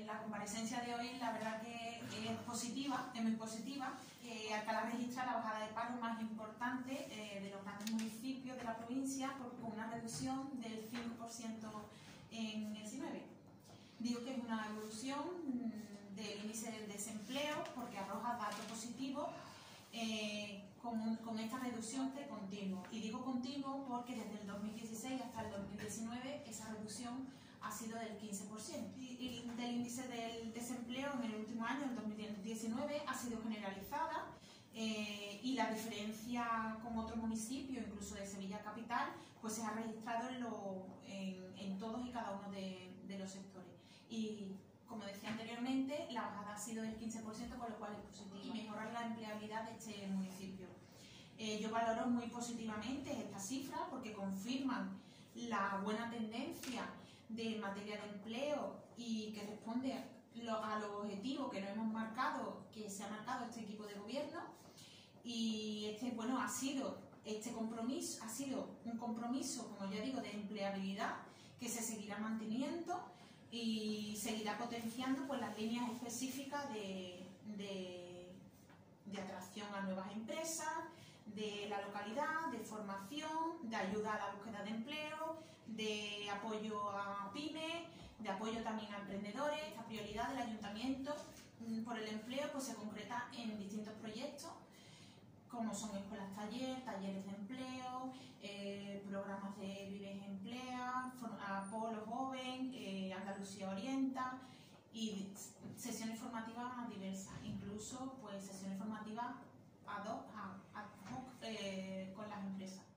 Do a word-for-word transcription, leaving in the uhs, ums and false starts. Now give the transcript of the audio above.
la comparecencia de hoy, la verdad que es positiva, es muy positiva. Eh, Alcalá registra la bajada de paro más importante eh, de los grandes municipios de la provincia, por, con una reducción del cinco por ciento en el diecinueve. Digo que es una evolución mmm, del índice del desempleo porque arroja datos positivos eh, con, con esta reducción de continuo. Y digo continuo porque desde el dos mil dieciséis hasta el dos mil diecinueve esa reducción ha sido del quince por ciento. Y, y del índice del desempleo en el último año, el dos mil diecinueve, ha sido generalizada eh, y la diferencia con otros municipios, incluso de Sevilla Capital, pues se ha registrado en, lo, en, en todos y cada uno de, de los sectores. Y como decía anteriormente, la bajada ha sido del quince por ciento, con lo cual es positivo y mejorar la empleabilidad de este municipio. Eh, yo valoro muy positivamente estas cifras porque confirman la buena tendencia de materia de empleo y que responde a los objetivos que nos hemos marcado, que se ha marcado este equipo de gobierno. Y este, bueno, ha sido este compromiso, ha sido un compromiso, como ya digo, de empleabilidad que se seguirá manteniendo y seguirá potenciando pues las líneas específicas de, de, de atracción a nuevas empresas, de la localidad, de formación, de ayuda a la búsqueda de empleo, de apoyo a pymes, de apoyo también a emprendedores. Esta prioridad del Ayuntamiento por el empleo pues se concreta en distintos proyectos, como son escuelas taller, talleres de empleo, eh, programas de Vives Emplea, Polo Joven, eh, Andalucía Orienta y sesiones formativas diversas, incluso pues sesiones formativas ad hoc, ad hoc eh, con las empresas.